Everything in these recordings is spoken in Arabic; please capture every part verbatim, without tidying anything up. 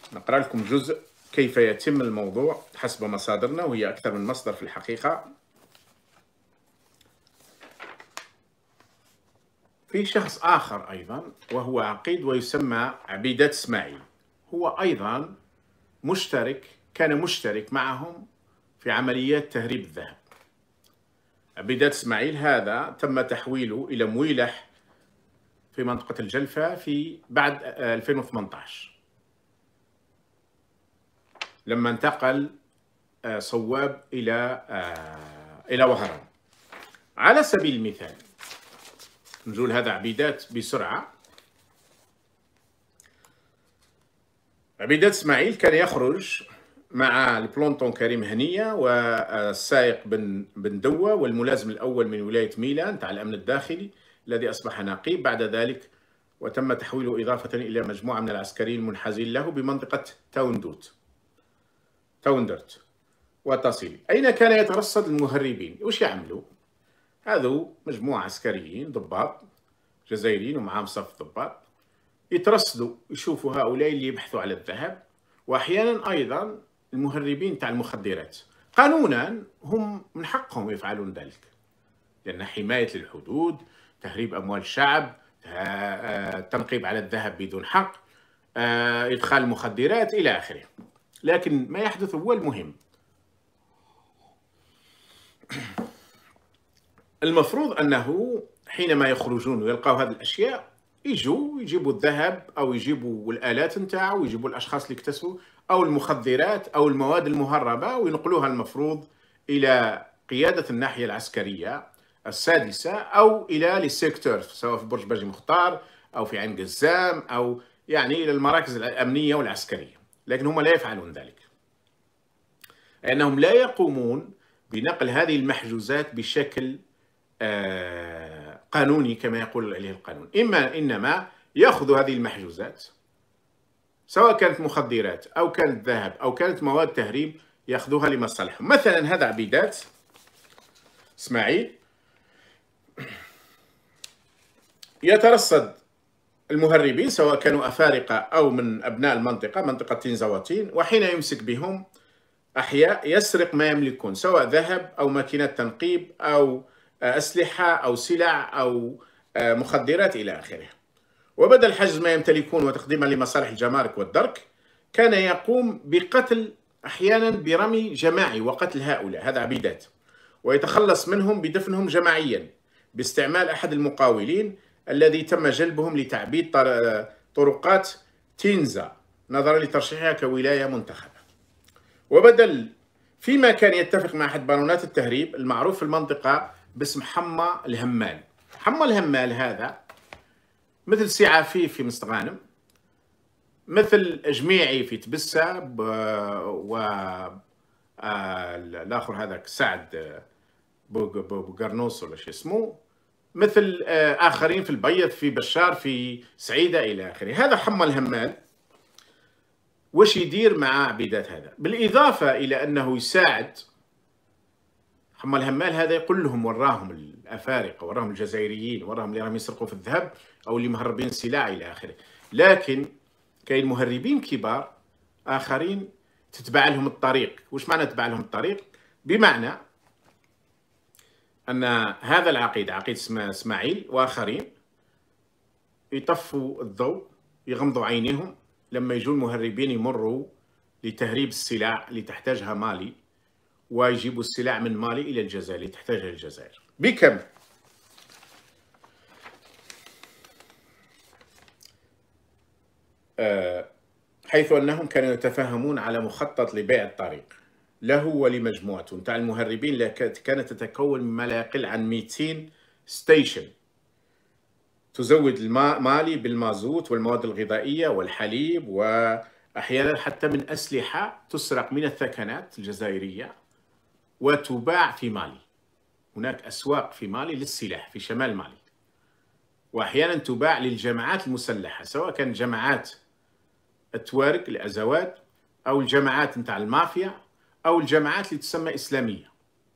نقرأ لكم جزء كيف يتم الموضوع حسب مصادرنا، وهي أكثر من مصدر في الحقيقة. في شخص آخر أيضا وهو عقيد ويسمى عبيدات إسماعيل، هو أيضا مشترك كان مشترك معهم في عمليات تهريب الذهب. عبيدات إسماعيل هذا تم تحويله إلى مويلح في منطقة الجلفة في بعد ألفين وثمانية عشر لما انتقل صواب إلى إلى وهران. على سبيل المثال نقول هذا عبيدات بسرعة. عبيدات إسماعيل كان يخرج مع البلونطون كريم هنية والسائق بن بن دوة والملازم الأول من ولاية ميلان تاع الأمن الداخلي الذي أصبح نقيب بعد ذلك، وتم تحويله إضافة إلى مجموعة من العسكريين المنحازين له بمنطقة تاوندوت تاوندرت وتصيلي. أين كان يترصد المهربين؟ وش يعملوا؟ هذو مجموعة عسكريين ضباط جزائريين ومعهم صف ضباط يترصدوا يشوفوا هؤلاء اللي يبحثوا على الذهب، وأحيانا أيضا المهربين تاع المخدرات. قانونا هم من حقهم يفعلون ذلك، لأن حماية للحدود، تهريب أموال الشعب، التنقيب على الذهب بدون حق، إدخال المخدرات إلى آخره. لكن ما يحدث هو المهم. المفروض أنه حينما يخرجون ويلقوا هذه الأشياء يجوا يجيبوا الذهب أو يجيبوا الآلات نتاعو، ويجيبوا الأشخاص اللي اكتسبوا أو المخدرات أو المواد المهربة، وينقلوها المفروض إلى قيادة الناحية العسكرية السادسة أو إلى السيكتور، سواء في برج باجي مختار أو في عين قزام أو يعني إلى المراكز الأمنية والعسكرية. لكن هم لا يفعلون ذلك، لأنهم لا يقومون بنقل هذه المحجوزات بشكل آه قانوني كما يقول عليه القانون. إما إنما يأخذوا هذه المحجوزات سواء كانت مخدرات أو كانت ذهب أو كانت مواد تهريب، يأخذوها لمصالحهم. مثلا هذا عبيدات إسماعيل يترصد المهربين سواء كانوا أفارقة أو من أبناء المنطقة منطقة تنزواتين، وحين يمسك بهم أحياء يسرق ما يملكون سواء ذهب أو ماكينات تنقيب أو أسلحة أو سلع أو مخدرات إلى آخره. وبدل حجز ما يمتلكون وتقديمها لمصالح الجمارك والدرك، كان يقوم بقتل أحيانا برمي جماعي وقتل هؤلاء، هذا عبيدات، ويتخلص منهم بدفنهم جماعيا باستعمال أحد المقاولين الذي تم جلبهم لتعبيد طرقات تينزا نظرا لترشيحها كولاية منتخبة. وبدل فيما كان يتفق مع أحد بارونات التهريب المعروف في المنطقة باسم حمى الهمال. حمى الهمال هذا مثل سي عفيف في مستغانم، مثل جميعي في تبسة، و الآخر هذاك سعد بوغرنوس ولا شو اسمه، مثل آخرين في البيض، في بشار، في سعيدة إلى آخره. هذا حمى الهمال وش يدير مع عبيدات هذا؟ بالإضافة إلى أنه يساعد حمى الهمال هذا، يقول لهم وراهم الأفارقة، وراهم الجزائريين، وراهم اللي راهم يسرقوا في الذهب أو اللي مهربين السلاح إلى آخره. لكن كاين مهربين كبار آخرين تتبع لهم الطريق. وش معنى تتبع لهم الطريق؟ بمعنى أن هذا العقيد عقيد إسماعيل وآخرين يطفوا الضوء، يغمضوا عينيهم لما يجوا المهربين يمروا لتهريب السلع اللي تحتاجها مالي، ويجيبوا السلع من مالي إلى الجزائر اللي تحتاجها الجزائر. بكم؟ أه حيث أنهم كانوا يتفاهمون على مخطط لبيع الطريق له ولمجموعته نتاع المهربين، اللي كانت تتكون مما لا يقل عن مئتين ستيشن تزود الماء مالي بالمازوت والمواد الغذائية والحليب، وأحيانا حتى من أسلحة تسرق من الثكنات الجزائرية وتباع في مالي. هناك أسواق في مالي للسلاح في شمال مالي، وأحيانا تباع للجماعات المسلحة سواء كانت جماعات التوارق الأزوات أو الجماعات نتاع المافيا أو الجماعات اللي تسمى إسلامية.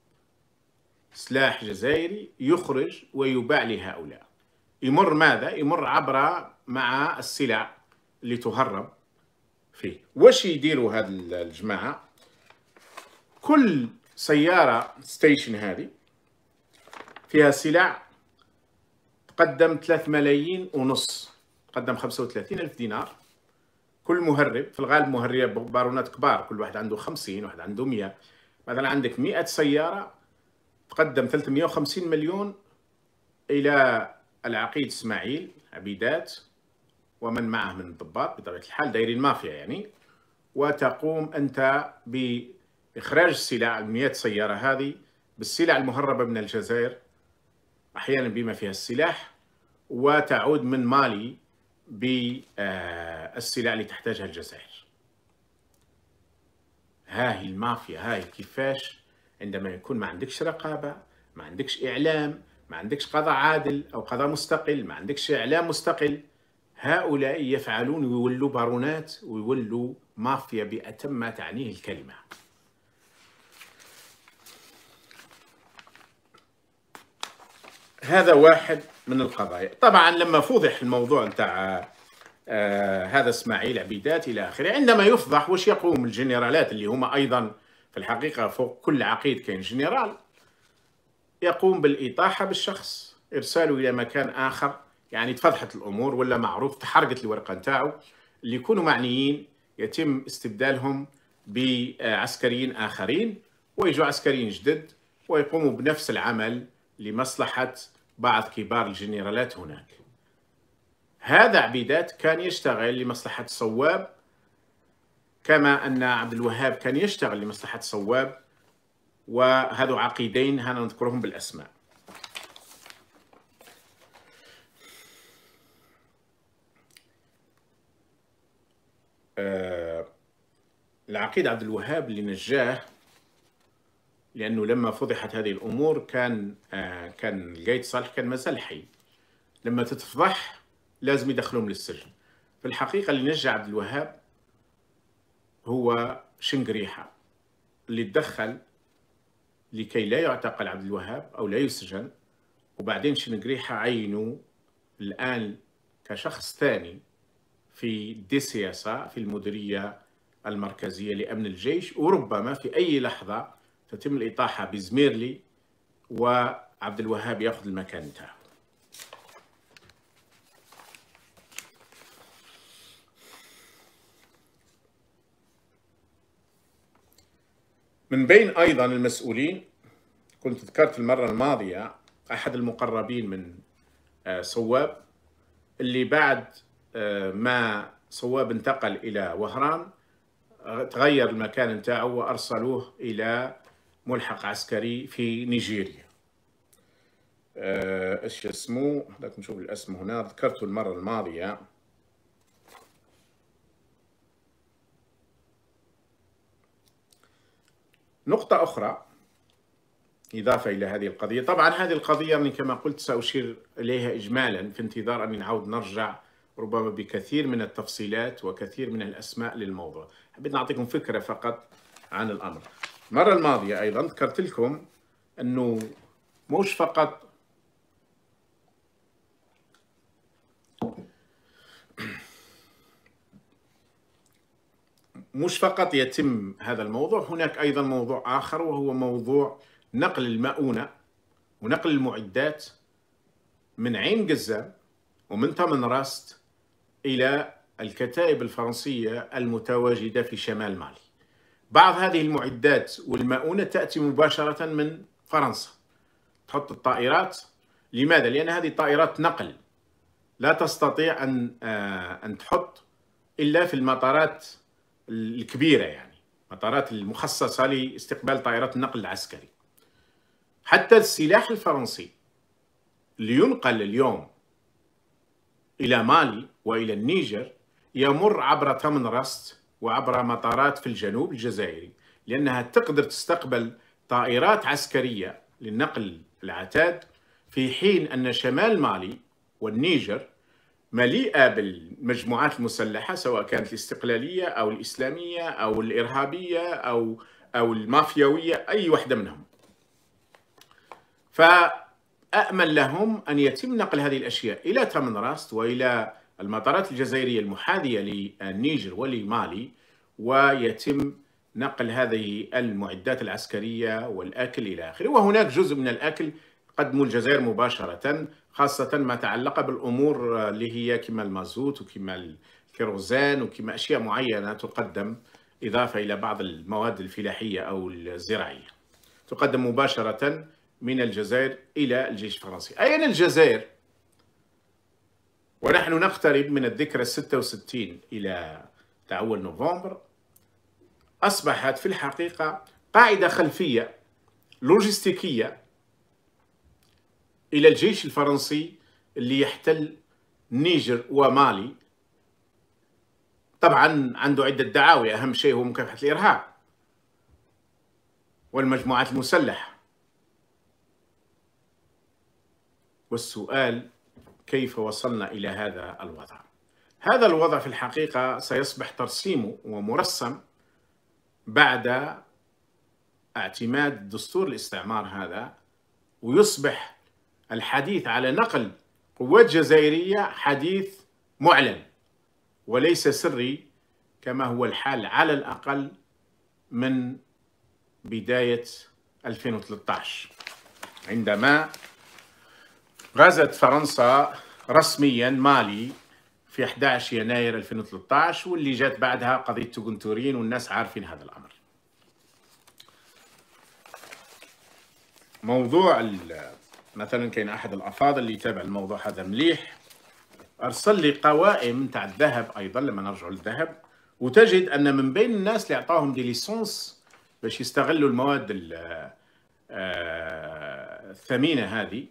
سلاح جزائري يخرج ويباع لهؤلاء. يمر ماذا؟ يمر عبر مع السلع اللي تهرب فيه. واش يديروا هاد الجماعة؟ كل سيارة ستيشن هذه فيها سلع تقدم ثلاثة ملايين ونص، تقدم خمسة وثلاثين ألف دينار. كل مهرب، في الغالب مهرب بارونات كبار، كل واحد عنده خمسين، واحد عنده مئة. مثلا عندك مئة سيارة تقدم ثلاثمئة وخمسين مليون إلى العقيد إسماعيل عبيدات ومن معه من الضباط، بطبيعة الحال دايرين مافيا يعني. وتقوم أنت بإخراج السلع، المئة سيارة هذه بالسلع المهربة من الجزائر أحيانا بما فيها السلاح، وتعود من مالي بالسلع اللي تحتاجها الجزائر. ها هي المافيا، هاي كيفاش عندما يكون ما عندكش رقابة، ما عندكش إعلام، ما عندكش قضاء عادل أو قضاء مستقل، ما عندكش إعلام مستقل، هؤلاء يفعلون ويولوا بارونات ويولوا مافيا بأتم ما تعنيه الكلمة. هذا واحد من القضايا. طبعا لما فوضح الموضوع نتاع آه هذا اسماعيل عبيدات الى اخره، عندما يفضح وش يقوم الجنرالات اللي هم ايضا في الحقيقه فوق كل عقيد كاين جنرال، يقوم بالاطاحه بالشخص، ارساله الى مكان اخر، يعني تفضحت الامور ولا معروف، تحرقت الورقه نتاعو. اللي يكونوا معنيين يتم استبدالهم بعسكريين اخرين، ويجوا عسكريين جدد ويقوموا بنفس العمل لمصلحه بعض كبار الجنرالات هناك. هذا عبيدات كان يشتغل لمصلحة صواب، كما أن عبد الوهاب كان يشتغل لمصلحة صواب، وهذو عقيدين هنا نذكرهم بالأسماء. أه العقيد عبد الوهاب اللي نجاه، لأنه لما فضحت هذه الأمور كان أه كان القايد صالح كان مازال حي. لما تتفضح لازم يدخلهم للسجن. في الحقيقة اللي نجى عبد الوهاب هو شنقريحة، اللي تدخل لكي لا يعتقل عبد الوهاب أو لا يسجن، وبعدين شنقريحة عينوا الآن كشخص ثاني في دي سياسة في المديرية المركزية لأمن الجيش، وربما في أي لحظة تتم الإطاحة بزميرلي وعبد الوهاب يأخذ المكان نتاعه. من بين أيضا المسؤولين، كنت ذكرت المرة الماضية أحد المقربين من صواب، اللي بعد ما صواب انتقل إلى وهران تغير المكان نتاعه وأرسلوه إلى ملحق عسكري في نيجيريا. إيش اسمه؟ هذاك نشوف الاسم هنا، ذكرته المرة الماضية. نقطة أخرى إضافة إلى هذه القضية، طبعا هذه القضية من كما قلت سأشير إليها إجمالا في انتظار أن نعود نرجع ربما بكثير من التفصيلات وكثير من الأسماء للموضوع. حبيت نعطيكم فكرة فقط عن الأمر. المرة الماضية أيضا ذكرت لكم أنه مش فقط مش فقط يتم هذا الموضوع، هناك أيضا موضوع آخر، وهو موضوع نقل المؤونة ونقل المعدات من عين قزام ومن تمن راست إلى الكتائب الفرنسية المتواجدة في شمال مالي. بعض هذه المعدات والمؤونة تأتي مباشرة من فرنسا، تحط الطائرات. لماذا؟ لأن هذه طائرات نقل لا تستطيع أن أن تحط إلا في المطارات الكبيرة، يعني مطارات المخصصة لاستقبال طائرات النقل العسكري. حتى السلاح الفرنسي اللي ينقل اليوم إلى مالي وإلى النيجر يمر عبر تمن راست وعبر مطارات في الجنوب الجزائري، لأنها تقدر تستقبل طائرات عسكرية للنقل العتاد، في حين أن شمال مالي والنيجر مليئة بالمجموعات المسلحة، سواء كانت الاستقلالية أو الإسلامية أو الإرهابية أو أو المافياوية، أي واحدة منهم. فأأمن لهم أن يتم نقل هذه الأشياء إلى تمن راست وإلى المطارات الجزائرية المحاذية للنيجر ولمالي، ويتم نقل هذه المعدات العسكرية والأكل إلى آخره. وهناك جزء من الأكل قدموا الجزائر مباشرة، خاصة ما تعلق بالأمور اللي هي كما المازوت وكما الكيروزان وكما أشياء معينة تقدم، إضافة إلى بعض المواد الفلاحية أو الزراعية، تقدم مباشرة من الجزائر إلى الجيش الفرنسي. أين الجزائر ونحن نقترب من الذكرى الستة وستين إلى تعول نوفمبر؟ أصبحت في الحقيقة قاعدة خلفية لوجستيكية إلى الجيش الفرنسي اللي يحتل النيجر ومالي. طبعا عنده عدة دعاوي، أهم شيء هو مكافحة الإرهاب والمجموعات المسلحة. والسؤال كيف وصلنا إلى هذا الوضع؟ هذا الوضع في الحقيقة سيصبح ترسيمه ومرسم بعد اعتماد دستور الاستعمار هذا، ويصبح الحديث على نقل قوات جزائرية حديث معلن وليس سري كما هو الحال على الأقل من بداية ألفين وثلاثة عشر، عندما غزت فرنسا رسميا مالي في أحد عشر يناير ألفين وثلاثة عشر، واللي جات بعدها قضية توغنتورين، والناس عارفين هذا الأمر. موضوع مثلا كاين أحد الأفاضل اللي يتابع الموضوع هذا مليح، أرسل لي قوائم تاع الذهب أيضا لما نرجع للذهب، وتجد أن من بين الناس اللي أعطاهم دي ليسونس باش يستغلوا المواد الثمينة هذه،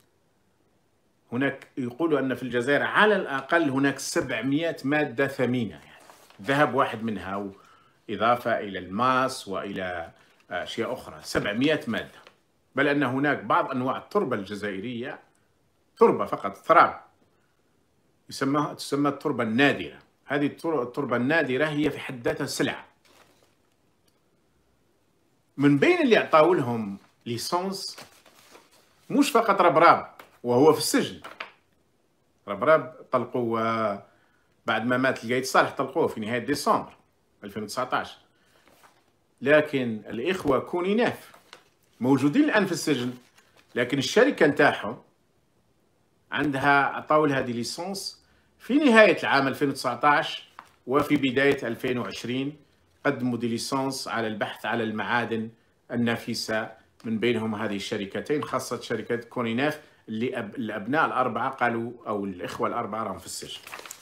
هناك يقولوا أن في الجزائر على الأقل هناك سبعمائة مادة ثمينة، يعني الذهب واحد منها، إضافة إلى الماس وإلى أشياء أخرى، سبعمائة مادة. بل أن هناك بعض أنواع التربة الجزائرية، تربة فقط ثراب، يسمى تسمى التربة النادرة. هذه التربة النادرة هي في حد ذاتها سلعة. من بين اللي أعطاوا لهم ليسونس مش فقط ربراب وهو في السجن، ربراب طلقوا بعد ما مات القايد صالح، طلقوه في نهاية ديسمبر ألفين وتسعة عشر، لكن الإخوة كونيناف موجودين الآن في السجن، لكن الشركة نتاعهم عندها عطاو لها دي ليسونس في نهاية العام ألفين وتسعة عشر وفي بداية ألفين وعشرين قدموا دي ليسونس على البحث على المعادن النفيسة، من بينهم هذه الشركتين، خاصة شركة كونيناف اللي أب... الأبناء الأربعة قالوا أو الإخوة الأربعة راهم في السجن.